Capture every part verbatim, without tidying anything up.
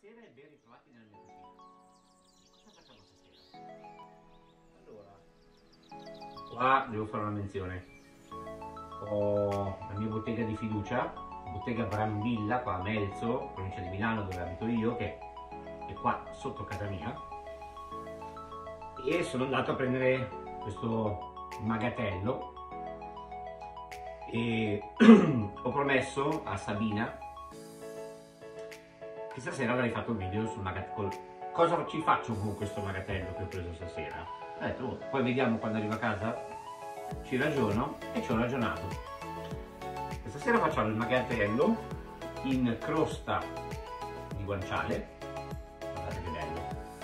Buonasera e ben ritrovati nella mia cucina. Cosa facciamo stasera? Allora, qua devo fare una menzione. Ho la mia bottega di fiducia, bottega Brambilla, qua a Melzo, provincia di Milano, dove abito io, che è qua sotto casa mia. E sono andato a prendere questo magatello e ho promesso a Sabina che stasera avrei fatto un video sul magatello. Cosa ci faccio con questo magatello che ho preso stasera? Ho detto, oh, poi vediamo quando arrivo a casa, ci ragiono e ci ho ragionato. Questa sera facciamo il magatello in crosta di guanciale. Guardate che bello.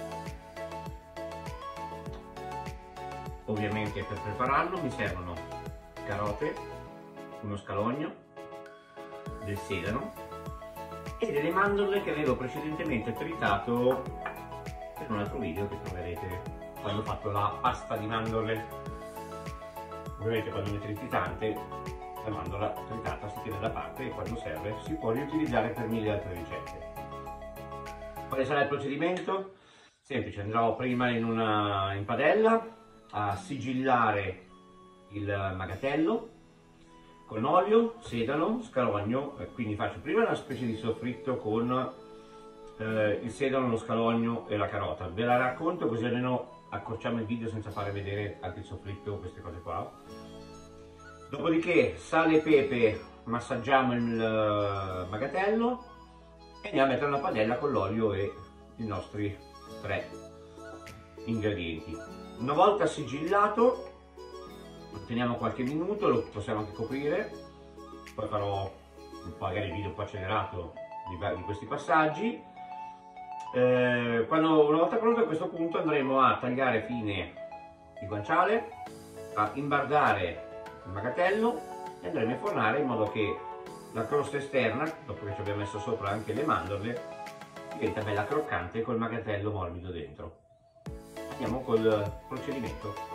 Ovviamente per prepararlo mi servono carote, uno scalogno, del sedano e delle mandorle che avevo precedentemente tritato per un altro video che troverete quando ho fatto la pasta di mandorle. Ovviamente quando ne triti tante, la mandorla tritata si tiene da parte e quando serve si può riutilizzare per mille altre ricette. Quale sarà il procedimento? Semplice, andrò prima in una in padella a sigillare il magatello con olio, sedano, scalogno, quindi faccio prima una specie di soffritto con eh, il sedano, lo scalogno e la carota. Ve la racconto così almeno accorciamo il video senza fare vedere anche il soffritto, queste cose qua. Dopodiché sale e pepe, massaggiamo il magatello e andiamo a mettere una padella con l'olio e i nostri tre ingredienti. Una volta sigillato lo teniamo qualche minuto, lo possiamo anche coprire, poi farò magari il video un po' accelerato di, di questi passaggi. Eh, quando, una volta pronto, a questo punto andremo a tagliare fine il guanciale, a imbardare il magatello e andremo a infornare in modo che la crosta esterna, dopo che ci abbiamo messo sopra anche le mandorle, diventa bella croccante col magatello morbido dentro. Andiamo col procedimento.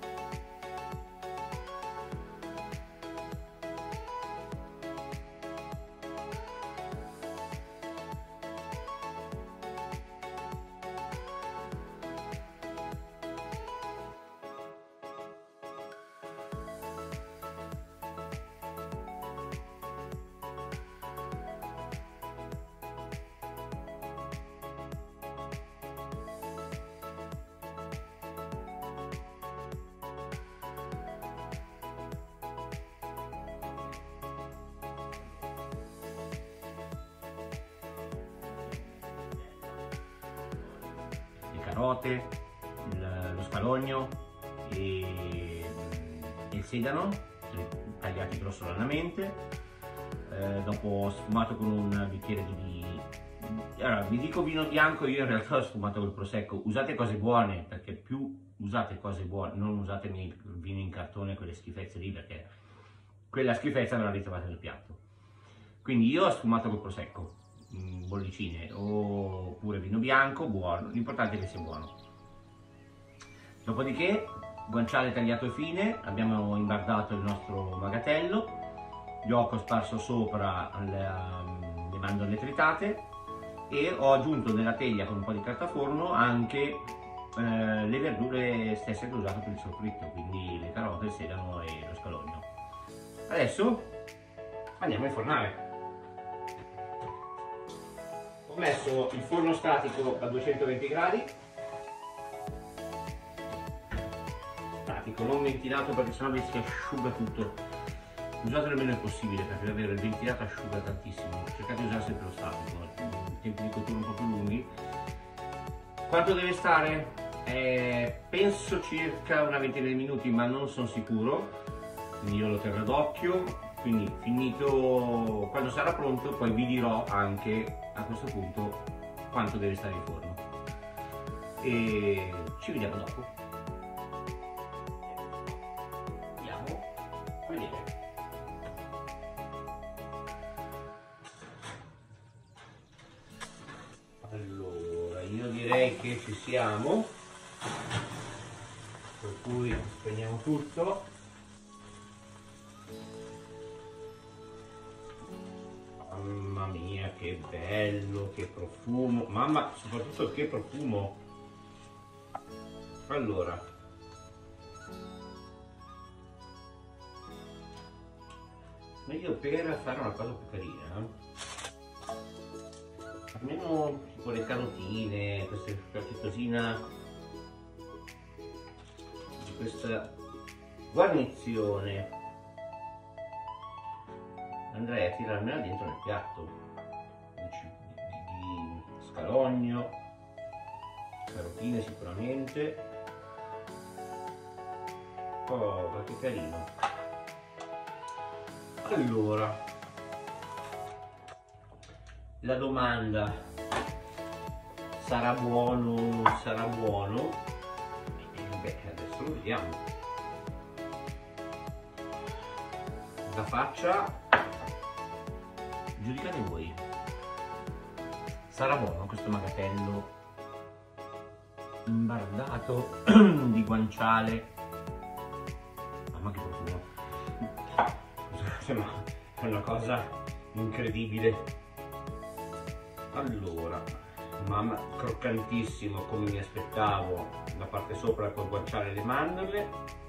Carote, il, lo scalogno e il sedano tagliati grossolanamente. Eh, dopo ho sfumato con un bicchiere di... Allora, vi dico vino bianco, io in realtà ho sfumato col prosecco. Usate cose buone, perché più usate cose buone, non usate il vino in cartone, quelle schifezze lì, perché quella schifezza me la ritrovate nel piatto. Quindi io ho sfumato col prosecco, bollicine oppure vino bianco, buono, l'importante è che sia buono. Dopodiché guanciale tagliato fine, abbiamo imbardato il nostro magatello, gli ho cosparso sopra le, um, le mandorle tritate e ho aggiunto nella teglia con un po' di carta forno anche eh, le verdure stesse che ho usato per il soffritto, quindi le carote, il sedano e lo scalogno. Adesso andiamo a infornare. Ho messo il forno statico a duecentoventi gradi, statico, non ventilato perché sennò vi si asciuga tutto. Usatelo il meno possibile perché davvero il ventilato asciuga tantissimo. Cercate di usare sempre lo statico, tempi di cottura un po' più lunghi. Quanto deve stare? Eh, penso circa una ventina di minuti, ma non sono sicuro, quindi io lo terrò d'occhio. Quindi finito, quando sarà pronto, poi vi dirò anche a questo punto quanto deve stare in forno. E ci vediamo dopo. Andiamo a vedere. Allora, io direi che ci siamo, per cui spegniamo tutto. Mamma mia, che bello, che profumo, mamma, soprattutto che profumo. Allora, ma io per fare una cosa più carina, almeno tipo le carotine, queste, qualche cosina di questa guarnizione, andrei a tirarmela dentro nel piatto di, di, di scalogno, carotine sicuramente. Oh, ma che carino. Allora, la domanda: sarà buono o non sarà buono? E beh, adesso lo vediamo. La faccia, giudicate voi. Sarà buono questo magatello imbardato di guanciale? Mamma che profumo! Scusate, ma è una cosa incredibile. Allora, mamma, croccantissimo come mi aspettavo, la parte sopra col guanciale e le mandorle,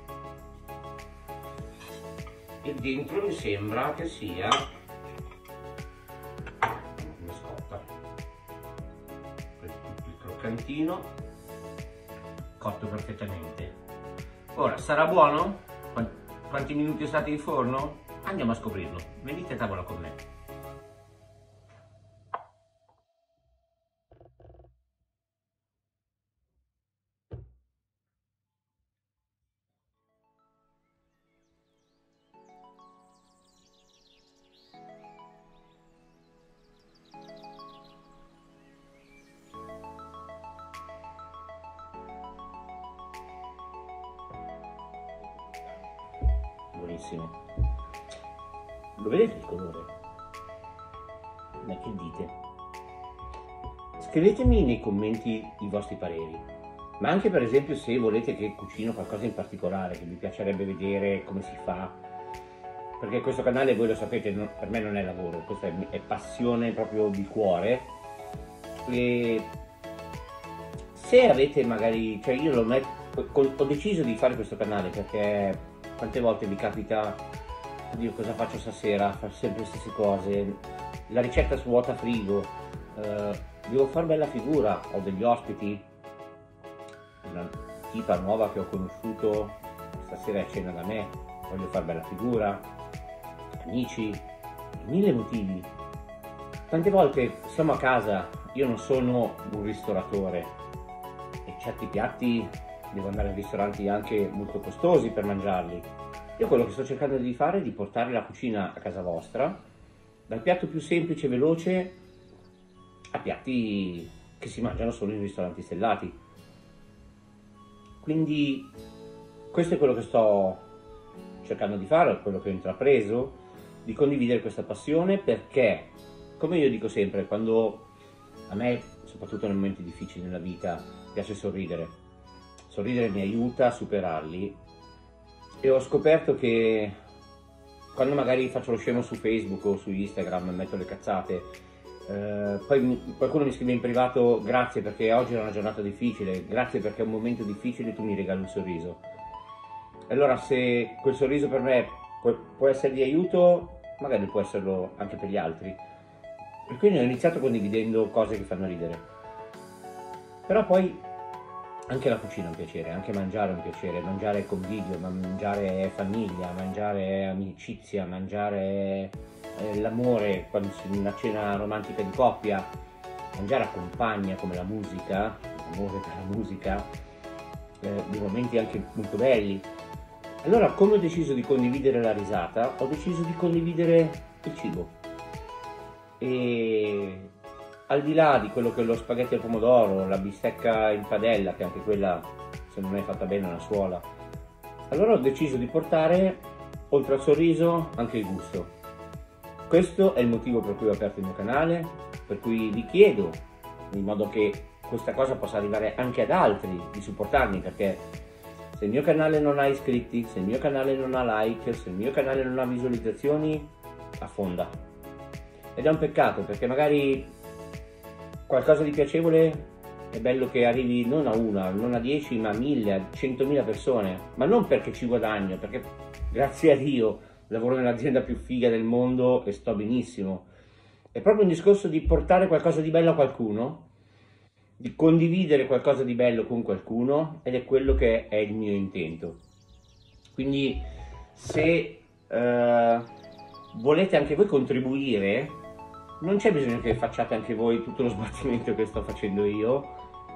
e dentro mi sembra che sia una scotta, il croccantino cotto perfettamente. Ora, sarà buono? Quanti minuti state in forno? Andiamo a scoprirlo, venite a tavola con me. Buonissimo. Lo vedete il colore? Ma che dite? Scrivetemi nei commenti i vostri pareri, ma anche per esempio se volete che cucino qualcosa in particolare, che vi piacerebbe vedere come si fa, perché questo canale, voi lo sapete, non, per me non è lavoro, questa è, è passione proprio di cuore. E se avete magari, cioè io lo metto, ho deciso di fare questo canale perché quante volte vi capita, oddio cosa faccio stasera, fare sempre le stesse cose, la ricetta svuota frigo, eh, devo far bella figura, ho degli ospiti, una tipa nuova che ho conosciuto stasera a cena da me, voglio far bella figura, amici, mille motivi. Tante volte siamo a casa, io non sono un ristoratore e certi piatti devo andare in ristoranti anche molto costosi per mangiarli. Io quello che sto cercando di fare è di portare la cucina a casa vostra, dal piatto più semplice e veloce a piatti che si mangiano solo in ristoranti stellati. Quindi questo è quello che sto cercando di fare, quello che ho intrapreso, di condividere questa passione, perché, come io dico sempre, quando a me, soprattutto nei momenti difficili nella vita, piace sorridere. Sorridere mi aiuta a superarli, e ho scoperto che quando magari faccio lo scemo su Facebook o su Instagram, metto le cazzate, eh, poi mi, qualcuno mi scrive in privato: grazie perché oggi era una giornata difficile, grazie perché è un momento difficile, tu mi regali un sorriso. Allora se quel sorriso per me può, può essere di aiuto, magari può esserlo anche per gli altri. E quindi ho iniziato condividendo cose che fanno ridere. Però poi anche la cucina è un piacere, anche mangiare è un piacere, mangiare è convivio, mangiare è famiglia, mangiare è amicizia, mangiare è l'amore, quando si è una cena romantica di coppia, mangiare accompagna, come la musica, l'amore per la musica, eh, dei momenti anche molto belli. Allora, come ho deciso di condividere la risata, ho deciso di condividere il cibo. E al di là di quello che è lo spaghetti al pomodoro, la bistecca in padella, che anche quella, se non è fatta bene, è una suola, allora ho deciso di portare, oltre al sorriso, anche il gusto. Questo è il motivo per cui ho aperto il mio canale, per cui vi chiedo, in modo che questa cosa possa arrivare anche ad altri, di supportarmi, perché se il mio canale non ha iscritti, se il mio canale non ha like, se il mio canale non ha visualizzazioni, affonda. ed è un peccato, perché magari qualcosa di piacevole è bello che arrivi non a una, non a dieci, ma a mille, a centomila persone, ma non perché ci guadagno, perché grazie a Dio lavoro nell'azienda più figa del mondo e sto benissimo. È proprio un discorso di portare qualcosa di bello a qualcuno, di condividere qualcosa di bello con qualcuno, ed è quello che è il mio intento. Quindi se eh, volete anche voi contribuire, non c'è bisogno che facciate anche voi tutto lo sbattimento che sto facendo io,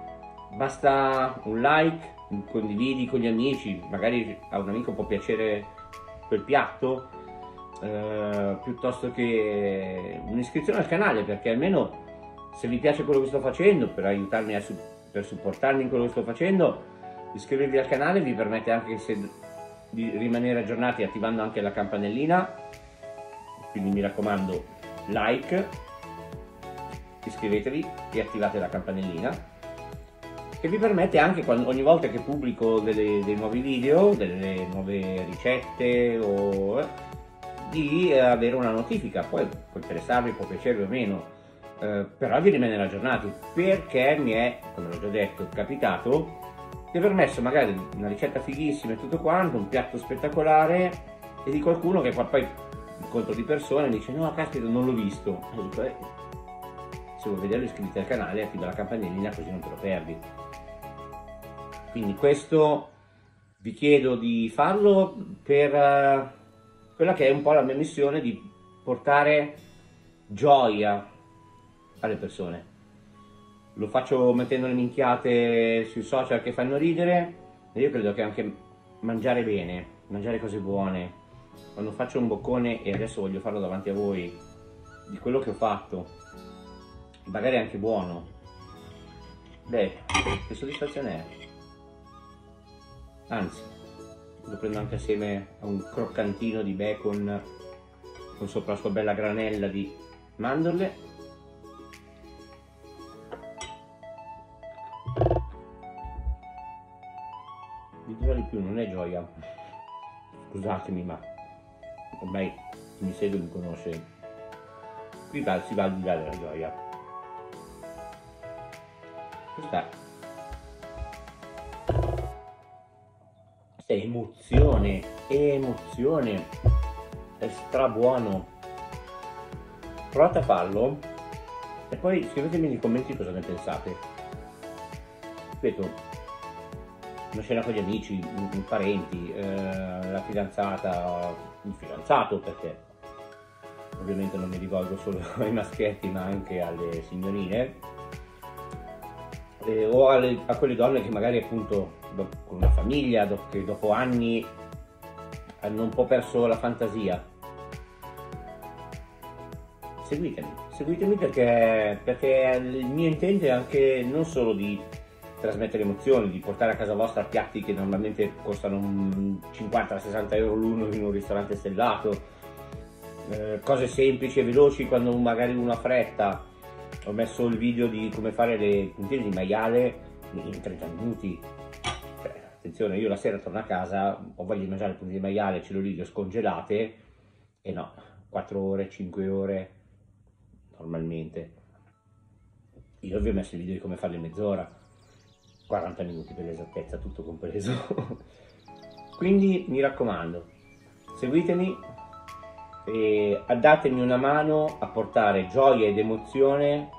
basta un like, un condividi con gli amici, magari a un amico può piacere quel piatto, eh, piuttosto che un'iscrizione al canale, perché almeno se vi piace quello che sto facendo, per aiutarmi a su per supportarmi in quello che sto facendo, iscrivervi al canale vi permette anche se di rimanere aggiornati attivando anche la campanellina. Quindi mi raccomando, like, iscrivetevi e attivate la campanellina, che vi permette anche quando, ogni volta che pubblico delle, dei nuovi video, delle nuove ricette o di eh, avere una notifica. Poi può interessarvi, può piacervi o meno, eh, però di rimanere aggiornati, perché mi è, come l'ho già detto, capitato di aver messo magari una ricetta fighissima e tutto quanto, un piatto spettacolare, e di qualcuno che poi incontro di persone e dice no caspita non l'ho visto, e dico eh, se vuoi vederlo iscriviti al canale e attiva la campanellina così non te lo perdi. Quindi questo vi chiedo di farlo per uh, quella che è un po' la mia missione di portare gioia alle persone. Lo faccio mettendo le minchiate sui social che fanno ridere, e io credo che anche mangiare bene, mangiare cose buone, quando faccio un boccone, e adesso voglio farlo davanti a voi, di quello che ho fatto, magari anche buono, beh, che soddisfazione è. Anzi, lo prendo anche assieme a un croccantino di bacon con sopra la sua bella granella di mandorle. Vi dirò di più, non è gioia, scusatemi, ma ormai chi mi segue mi conosce, qui va, si va al di là della gioia. Questa è emozione, è emozione, è strabuono. Provate a farlo e poi scrivetemi nei commenti cosa ne pensate. Ripeto, una cena con gli amici, i parenti, eh, la fidanzata, il fidanzato, perché ovviamente non mi rivolgo solo ai maschietti ma anche alle signorine, eh, o alle, a quelle donne che magari appunto con una famiglia, do, che dopo anni hanno un po' perso la fantasia. Seguitemi, seguitemi perché, perché il mio intento è anche non solo di trasmettere emozioni, di portare a casa vostra piatti che normalmente costano cinquanta sessanta euro l'uno in un ristorante stellato, eh, cose semplici e veloci quando magari uno ha fretta. Ho messo il video di come fare le puntine di maiale in trenta minuti. Cioè, attenzione, io la sera torno a casa, ho voglia di mangiare le puntine di maiale, ce l'ho lì, le ho scongelate, e no, quattro ore, cinque ore normalmente. Io vi ho messo il video di come farle in mezz'ora, quaranta minuti per l'esattezza, tutto compreso. Quindi mi raccomando, seguitemi e datemi una mano a portare gioia ed emozione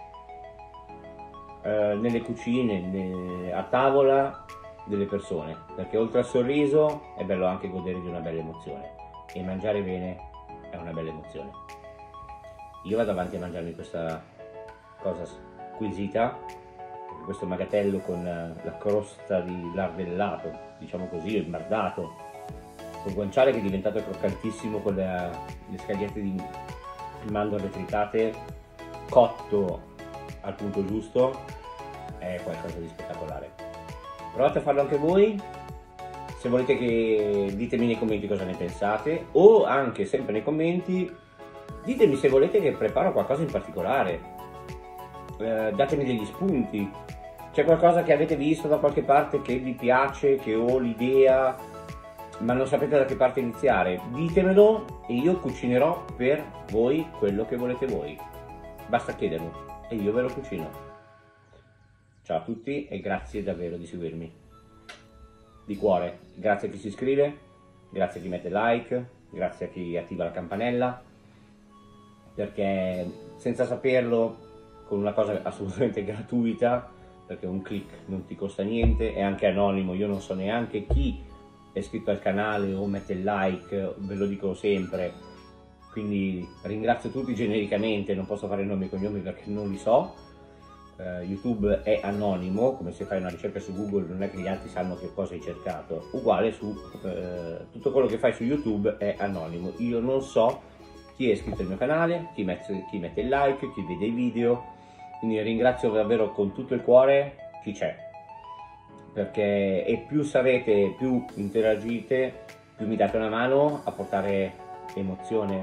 eh, nelle cucine, ne, a tavola delle persone, perché oltre al sorriso è bello anche godere di una bella emozione, e mangiare bene è una bella emozione. Io vado avanti a mangiarmi questa cosa squisita, questo magatello con la crosta di lardellato, diciamo così, il mardato, col guanciale che è diventato croccantissimo con la, le scagliette di mandorle tritate, cotto al punto giusto, è qualcosa di spettacolare. Provate a farlo anche voi. Se volete, che ditemi nei commenti cosa ne pensate, o anche sempre nei commenti ditemi se volete che preparo qualcosa in particolare, eh, datemi degli spunti. C'è qualcosa che avete visto da qualche parte che vi piace, che ho l'idea ma non sapete da che parte iniziare, ditemelo e io cucinerò per voi quello che volete voi. Basta chiederlo e io ve lo cucino. Ciao a tutti e grazie davvero di seguirmi. Di cuore, grazie a chi si iscrive, grazie a chi mette like, grazie a chi attiva la campanella, perché senza saperlo, con una cosa assolutamente gratuita, perché un click non ti costa niente, è anche anonimo, io non so neanche chi è iscritto al canale o mette il like, ve lo dico sempre, quindi ringrazio tutti genericamente, non posso fare nomi e cognomi perché non li so. uh, YouTube è anonimo, come se fai una ricerca su Google non è che gli altri sanno che cosa hai cercato, uguale su uh, tutto quello che fai su YouTube è anonimo, io non so chi è iscritto al mio canale, chi mette, chi mette il like, chi vede i video, quindi ringrazio davvero con tutto il cuore chi c'è, perché e più sarete, più interagite, più mi date una mano a portare emozione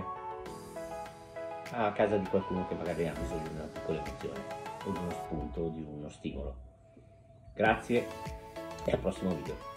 a casa di qualcuno che magari ha bisogno di una piccola emozione o di uno spunto o di uno stimolo. Grazie e al prossimo video.